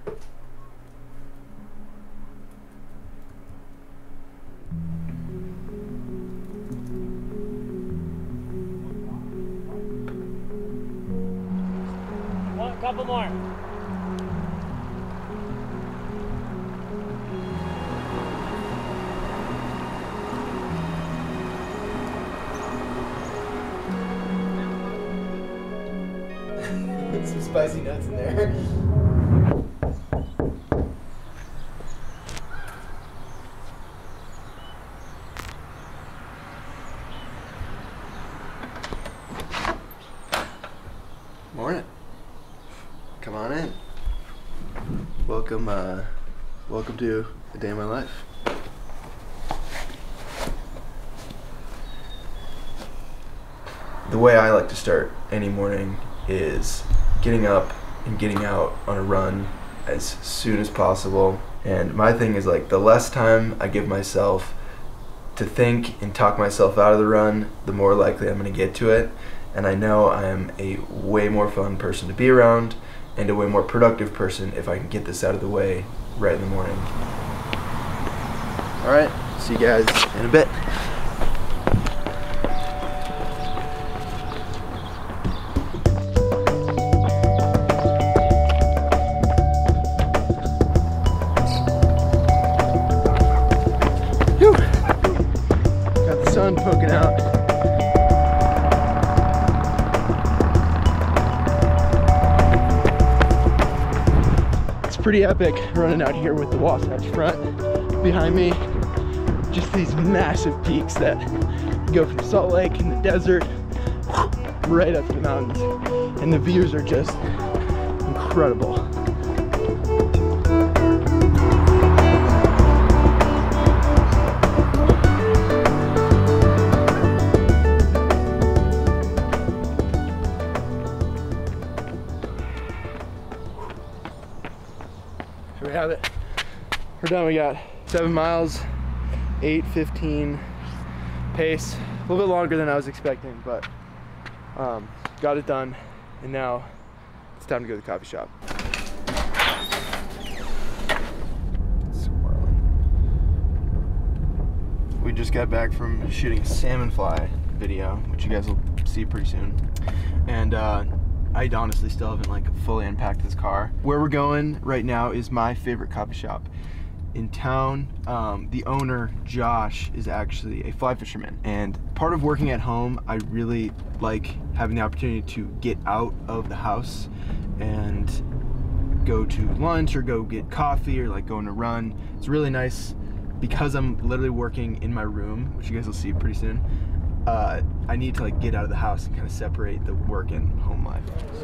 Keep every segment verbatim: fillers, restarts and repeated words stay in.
One, couple more. Some spicy nuts in there. Morning. Come on in. Welcome, uh, welcome to a day in my life. The way I like to start any morning is getting up and getting out on a run as soon as possible. And my thing is, like, the less time I give myself to think and talk myself out of the run, the more likely I'm going to get to it. And I know I am a way more fun person to be around and a way more productive person if I can get this out of the way right in the morning. Alright, see you guys in a bit. Sun poking out. It's pretty epic running out here with the Wasatch Front behind me. Just these massive peaks that go from Salt Lake in the desert right up to the mountains, and the views are just incredible. Here we have it. We're done. We got seven miles, eight fifteen pace. A little bit longer than I was expecting, but um, got it done. And now it's time to go to the coffee shop. We just got back from shooting a salmon fly video, which you guys will see pretty soon. And uh, I honestly still haven't like fully unpacked this car. Where we're going right now is my favorite coffee shop in town. Um, the owner, Josh, is actually a fly fisherman, and part of working at home, I really like having the opportunity to get out of the house and go to lunch or go get coffee or like go on a run. It's really nice because I'm literally working in my room, which you guys will see pretty soon. Uh, I need to like get out of the house and kind of separate the work and home life.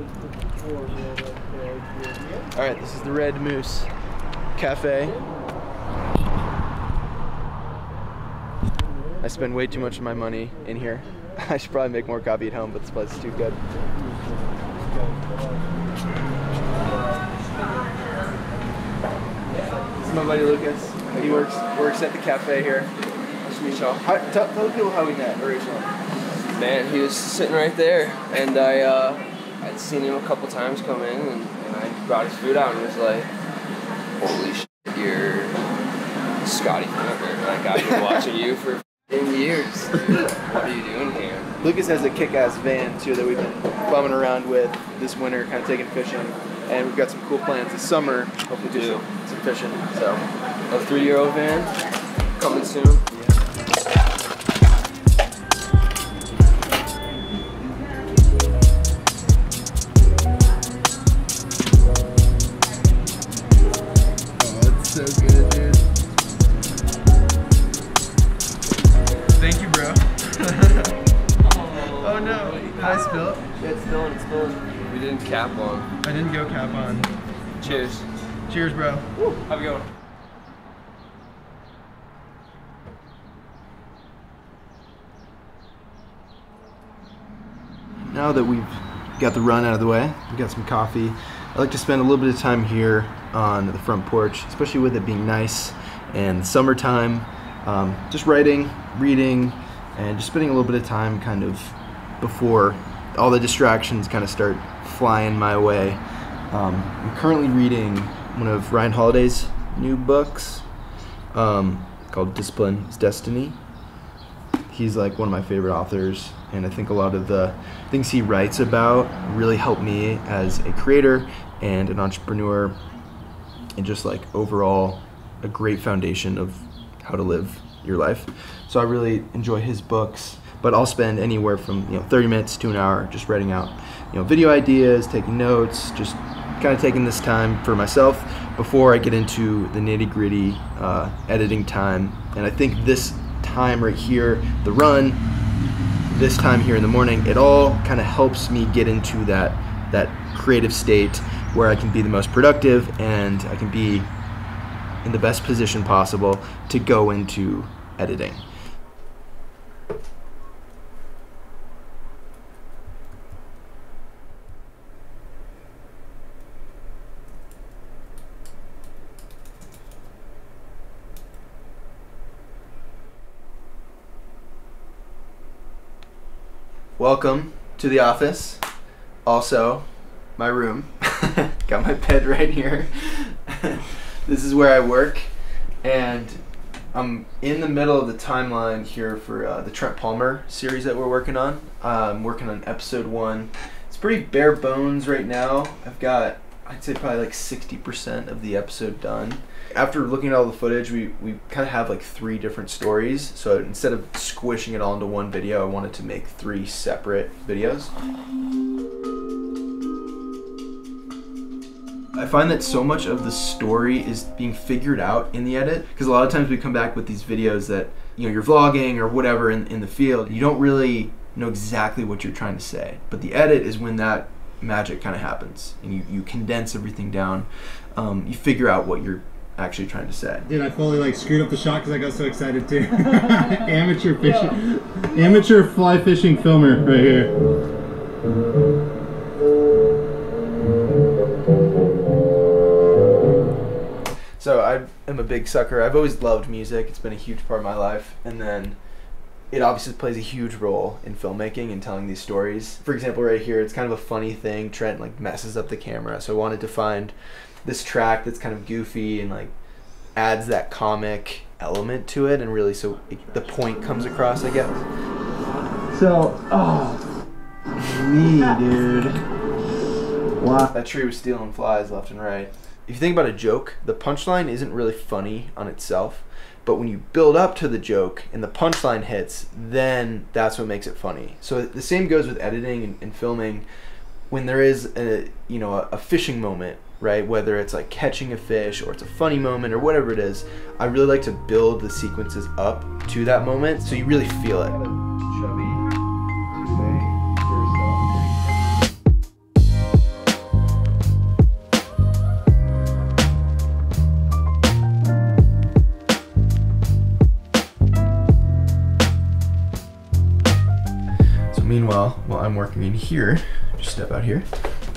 All right, this is the Red Moose Cafe. I spend way too much of my money in here. I should probably make more coffee at home, but this place is too good. This is my buddy Lucas. He works works at the cafe here. Nice to meet y'all. Tell, tell the people how we met originally. Man, he was sitting right there, and I uh, I'd seen him a couple times come in, and, and I brought his food out and was like, "Holy shit, you're Scotty from Everett. Like, I've been watching you for years. What are you doing here?" Lucas has a kick-ass van too that we've been bumming around with this winter, kind of taking fishing, and we've got some cool plans this summer. Hopefully do some, some fishing. So, a three-year-old van coming soon. So good, dude. Thank you, bro. Oh no, did I spill it? Yeah, it's spilling, it's spilling. We didn't cap on. I didn't go cap on. Cheers. Cheers, bro. Woo. Have a good one. Now that we've got the run out of the way, we've got some coffee, I like to spend a little bit of time here on the front porch, especially with it being nice and summertime, um, just writing, reading, and just spending a little bit of time kind of before all the distractions kind of start flying my way. Um, I'm currently reading one of Ryan Holiday's new books um, called Discipline is Destiny. He's like one of my favorite authors, and I think a lot of the things he writes about really help me as a creator and an entrepreneur, and just like overall a great foundation of how to live your life. So I really enjoy his books, but I'll spend anywhere from you know thirty minutes to an hour just writing out you know video ideas, taking notes, just kind of taking this time for myself before I get into the nitty-gritty uh, editing time. And I think this time right here, the run, this time here in the morning, it all kind of helps me get into that that creative state where I can be the most productive and I can be in the best position possible to go into editing. Welcome to the office. Also, my room. Got my bed right here. This is where I work, and I'm in the middle of the timeline here for uh, the Trent Palmer series that we're working on. Uh, I'm working on episode one. It's pretty bare bones right now. I've got, I'd say probably like sixty percent of the episode done. After looking at all the footage, we, we kind of have like three different stories. So instead of squishing it all into one video, I wanted to make three separate videos. I find that so much of the story is being figured out in the edit, because a lot of times we come back with these videos that, you know, you're vlogging or whatever in, in the field, you don't really know exactly what you're trying to say. But the edit is when that magic kind of happens, and you, you condense everything down. Um, you figure out what you're actually trying to say. Dude, I fully like screwed up the shot because I got so excited too. Amateur fishing, yeah. Amateur fly fishing filmer right here. So I am a big sucker. I've always loved music. It's been a huge part of my life, and then it obviously plays a huge role in filmmaking and telling these stories. For example, right here, it's kind of a funny thing. Trent like messes up the camera, so I wanted to find this track that's kind of goofy and like adds that comic element to it, and really so it, the point comes across, I guess. So, oh, me, dude. Wow. That tree was stealing flies left and right. If you think about a joke, the punchline isn't really funny on itself, but when you build up to the joke and the punchline hits, then that's what makes it funny. So the same goes with editing and, and filming. When there is a, you know, a, a fishing moment, right? Whether it's like catching a fish or it's a funny moment or whatever it is, I really like to build the sequences up to that moment so you really feel it. So meanwhile, while I'm working in here, just step out here.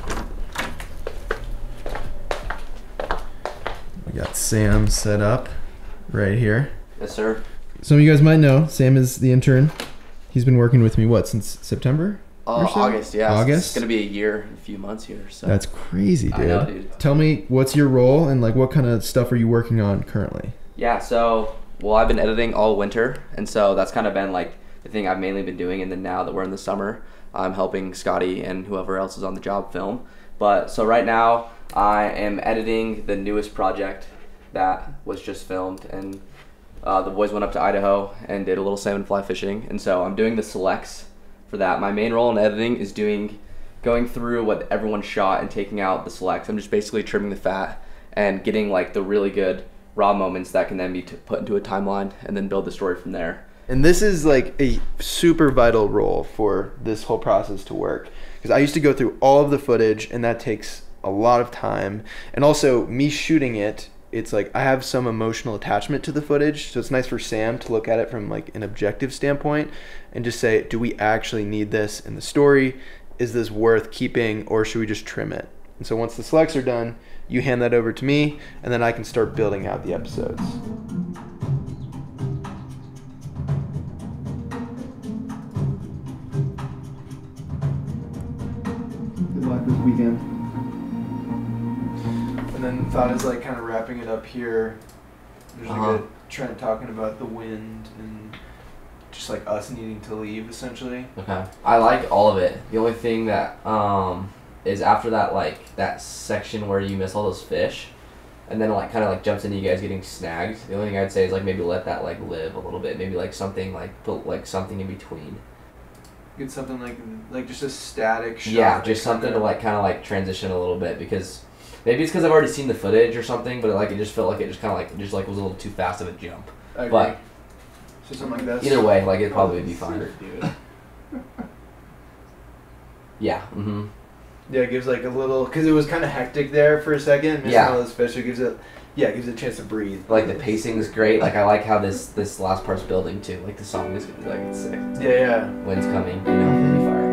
Got Sam set up right here. Yes, sir. Some of you guys might know Sam is the intern. He's been working with me, what, since September? Uh, or so? August, yeah. August? It's gonna be a year and a few months here. So that's crazy, dude. I know, dude. Tell me, what's your role and like what kind of stuff are you working on currently? Yeah, so well, I've been editing all winter, and so that's kind of been like the thing I've mainly been doing. And then now that we're in the summer, I'm helping Scotty and whoever else is on the job film. But so right now, I am editing the newest project that was just filmed, and uh, the boys went up to Idaho and did a little salmon fly fishing, and so I'm doing the selects for that. My main role in editing is doing, going through what everyone shot and taking out the selects. I'm just basically trimming the fat and getting like the really good raw moments that can then be t put into a timeline and then build the story from there. And this is like a super vital role for this whole process to work, because I used to go through all of the footage, and that takes a lot of time. And also me shooting it, it's like I have some emotional attachment to the footage, so it's nice for Sam to look at it from like an objective standpoint and just say, do we actually need this in the story? Is this worth keeping, or should we just trim it? And so once the selects are done, you hand that over to me, and then I can start building out the episodes. Good luck this weekend. And then thought is like kind of wrapping it up here. There's like Uh-huh. a Trent talking about the wind and just like us needing to leave essentially. Okay. I like all of it. The only thing that um is after that like that section where you miss all those fish, and then it, like kind of like jumps into you guys getting snagged. The only thing I'd say is like maybe let that like live a little bit. Maybe like something like put like something in between. Get something like like just a static shot. Yeah, that just something to kinda- like kind of like transition a little bit, because maybe it's because I've already seen the footage or something, but like it just felt like it just kind of like just like was a little too fast of a jump. I agree. But so something like this. either way, like it'd probably be fine. Dude. Yeah. Mhm. Yeah, it gives like a little, because it was kind of hectic there for a second. Missing Yeah. all those fish, so it gives it, yeah, it gives it a chance to breathe. Like the pacing's great. Like I like how this this last part's building too. Like the song is like it's sick. Yeah, yeah. Wind's coming, you know, it'll be fire.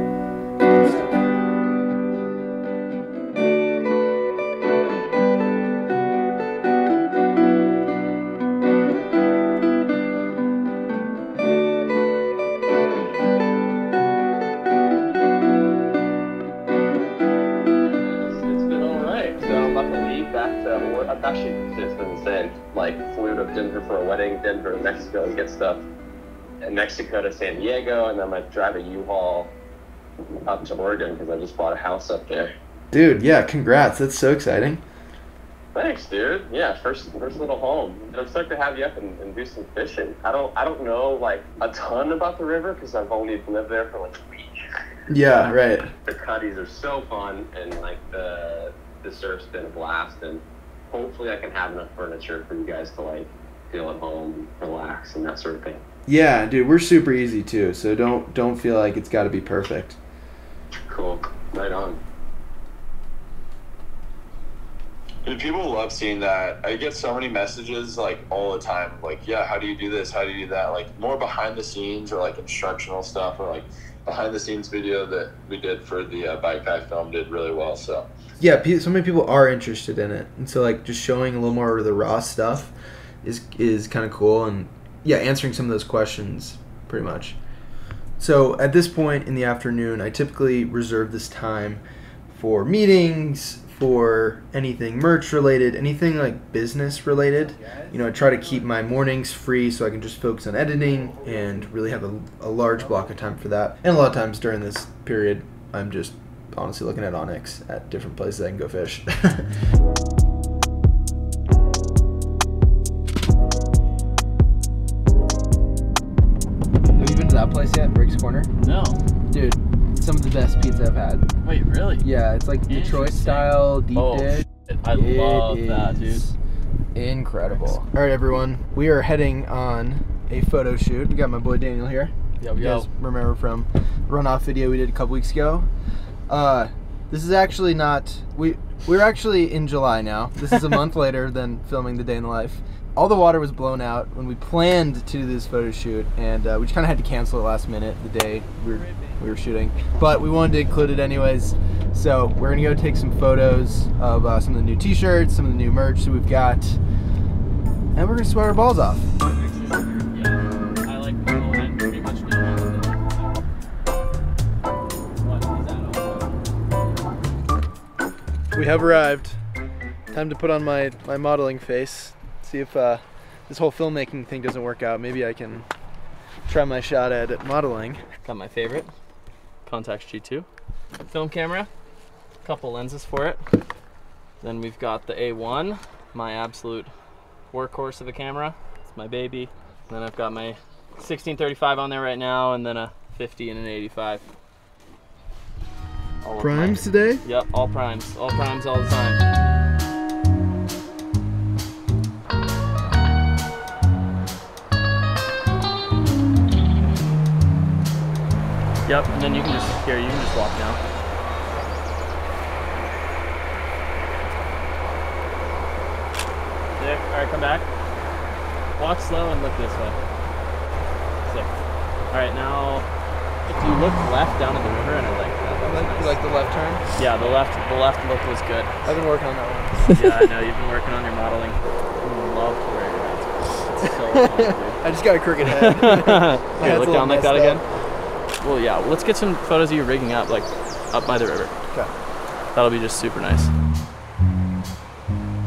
It's been alright. So I'm about to leave back to work. I've actually it's been insane. Like flew to Denver for a wedding, Denver to Mexico to get stuff, and Mexico to San Diego, and then I drive a U-Haul up to Oregon because I just bought a house up there. Dude, yeah, congrats. That's so exciting. Thanks, dude. Yeah, first first little home. And I'm stoked to have you up and, and do some fishing. I don't I don't know like a ton about the river because I've only lived there for like a week. Yeah, right. The cuddies are so fun, and like the the surf's been a blast, and hopefully I can have enough furniture for you guys to like feel at home, relax, and that sort of thing. Yeah, dude, we're super easy too, so don't don't feel like it's got to be perfect. Cool. Right on. And people love seeing that. I get so many messages like all the time, like, yeah, how do you do this? How do you do that? Like more behind the scenes or like instructional stuff, or like behind the scenes video that we did for the uh, bike pack film did really well. So Yeah, pe- so many people are interested in it, and so like just showing a little more of the raw stuff is is kind of cool, and yeah, answering some of those questions pretty much. So at this point in the afternoon, I typically reserve this time for meetings, for anything merch related, anything like business related. You know, I try to keep my mornings free so I can just focus on editing and really have a, a large block of time for that. And a lot of times during this period, I'm just honestly looking at Onyx at different places I can go fish. Have you been to that place yet, Rick's Corner? No. Dude, some of the best pizza I've had. Wait, really? Yeah, it's like Detroit Interesting. style deep Oh, dish. shit. I love that, dude. is Incredible. All right, everyone, we are heading on a photo shoot. We got my boy Daniel here. Yo, You yo. guys remember from the runoff video we did a couple weeks ago. Uh, this is actually not, we, we're actually in July now. This is a month later than filming the day in the life. All the water was blown out when we planned to do this photo shoot, and uh, we just kind of had to cancel it last minute the day we were, we were shooting. But we wanted to include it anyways. So we're gonna go take some photos of uh, some of the new t-shirts, some of the new merch that we've got, and we're gonna sweat our balls off. Yeah, I like oh, I pretty much do most of it. What is that? We have arrived. Time to put on my, my modeling face. See if uh, this whole filmmaking thing doesn't work out. Maybe I can try my shot at, at modeling. Got my favorite Contax G two film camera, couple lenses for it. Then we've got the A one, my absolute workhorse of a camera. It's my baby. And then I've got my sixteen thirty-five on there right now, and then a fifty and an eighty-five. All of Primes my- today? Yep, all primes. All primes all the time. Yep, and then you can just, here, you can just walk now. Sick. Alright, come back. Walk slow and look this way. Sick. Alright, now, if you look left down at the river, and I like that. That was Like, nice. you like the left turn? Yeah, the left, the left look was good. I've been working on that one. Yeah, I know, you've been working on your modeling. I love to wear your hats. It's so fun, dude. I just got a crooked head. My Here, head's look a down little like that messed again. up. Well, yeah, let's get some photos of you rigging up, like, up by the river. Okay. That'll be just super nice.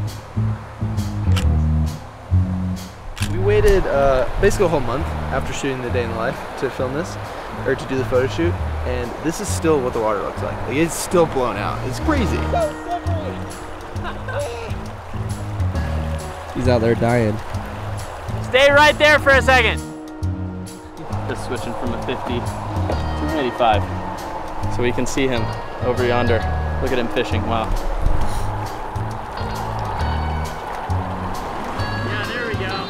waited uh, basically a whole month after shooting the day in the life to film this, or to do the photo shoot, and this is still what the water looks like. Like, it's still blown out. It's crazy. He's out there dying. Stay right there for a second. Just switching from a fifty to an eighty-five. So we can see him over yonder. Look at him fishing, wow. Yeah, there we go.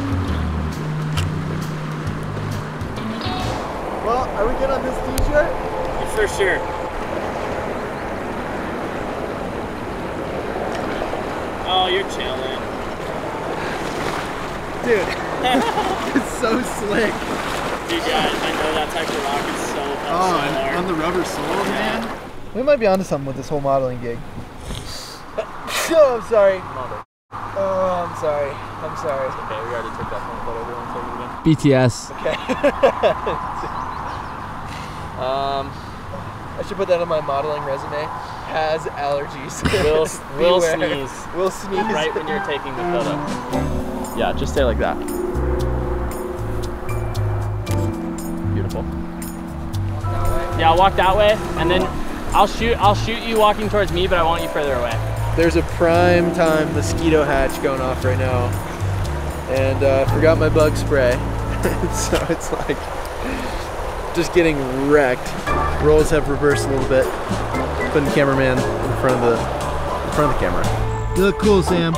Well, are we good on this t-shirt? For sure. Oh, you're chilling. Dude, it's so slick. Dude, guys, I know that type of rock is so, Oh, so hard. on the rubber soles, man. We might be onto something with this whole modeling gig. Oh, I'm sorry. Oh, I'm sorry. I'm sorry. Okay, we already took that one photo. Everyone take it again. B T S. Okay. Um, I should put that on my modeling resume. Has allergies. Will, will Beware. sneeze. Will sneeze. Right when you're taking the photo. Yeah, just stay like that. Beautiful. Yeah, I'll walk that way, and then I'll shoot. I'll shoot you walking towards me, but I want you further away. There's a prime time mosquito hatch going off right now, and uh, I forgot my bug spray, so it's like just getting wrecked. Roles have reversed a little bit, putting the cameraman in front of the in front of the camera. You look cool, Sam.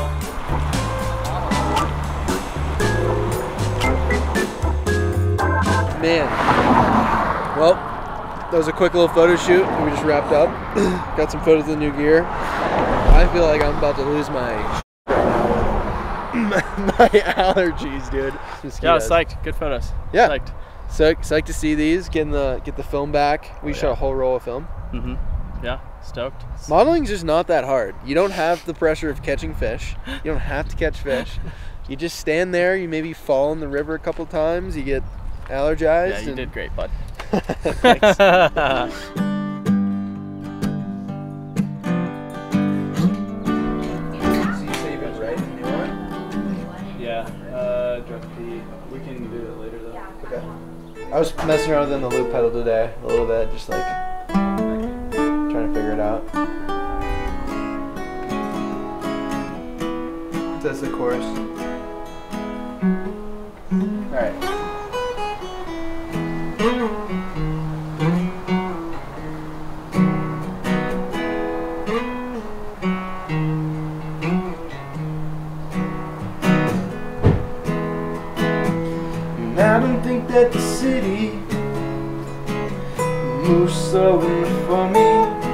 Man, well, that was a quick little photo shoot that we just wrapped up. Got some photos of the new gear. I feel like I'm about to lose my right now with my allergies, dude. Yeah, I was psyched. Good photos. Yeah. Psyched. So psyched to see these, getting the get the film back. We Oh, shot yeah. a whole roll of film. Mm-hmm. Yeah, stoked. Modeling's just not that hard. You don't have the pressure of catching fish. You don't have to catch fish. You just stand there. You maybe fall in the river a couple times. You get allergized. Yeah, you and did great, bud. Thanks. Yeah, uh, drop the, we can do it later though. Okay. I was messing around with the loop pedal today a little bit, just like trying to figure it out. That's the chorus. Alright. I don't think that the city moves slow enough for me,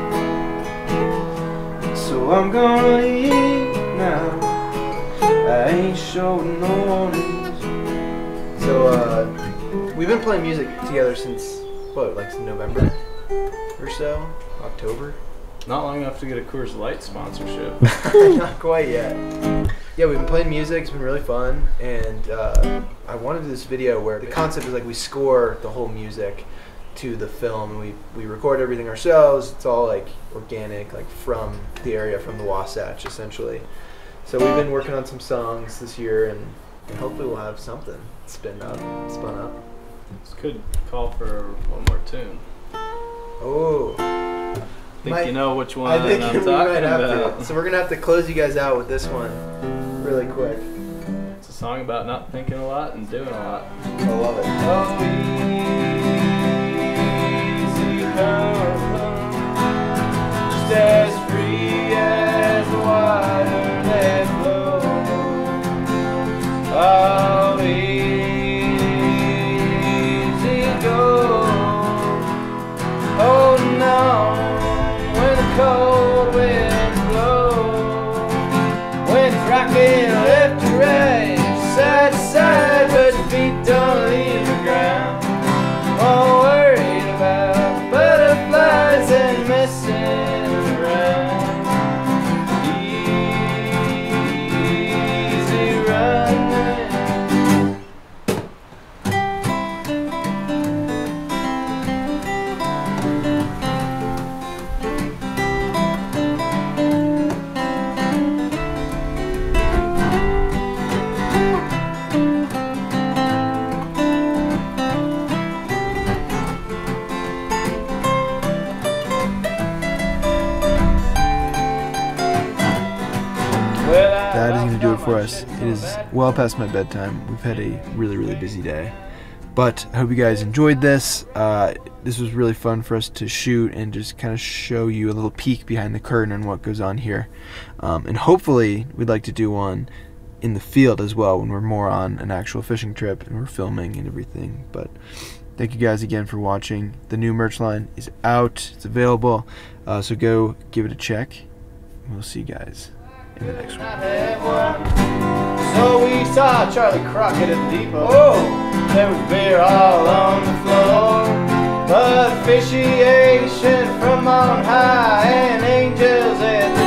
so I'm gonna leave now. I ain't showing no warnings. So uh, we've been playing music together since what, like November or so, October. Not long enough to get a Coors Light sponsorship. Not quite yet. Yeah, we've been playing music. It's been really fun, and uh, I wanted to do this video where the concept is like we score the whole music to the film, and we we record everything ourselves. It's all like organic, like from the area, from the Wasatch, essentially. So we've been working on some songs this year, and hopefully we'll have something spin up, spun up. This could call for one more tune. Oh. I think Might- you know which one I think I'm we talking might have about. to. So we're gonna have to close you guys out with this one, really quick. It's a song about not thinking a lot and doing a lot. I love it. Oh, easy come, just as free as the water that flows. Oh, easy go. Oh no, when the cold winds blow, when it's rocking left to right, side to side, but your feet don't leave the ground. All worried about butterflies and messing around. do it for us. It is well past my bedtime. We've had a really, really busy day. But I hope you guys enjoyed this. Uh, this was really fun for us to shoot and just kind of show you a little peek behind the curtain on what goes on here. Um, and hopefully we'd like to do one in the field as well when we're more on an actual fishing trip and we're filming and everything. But thank you guys again for watching. The new merch line is out. It's available. Uh, so go give it a check. We'll see you guys in the next one. So we saw Charlie Crockett at the depot. Oh, there was beer all on the floor. But officiation from on high and angels at the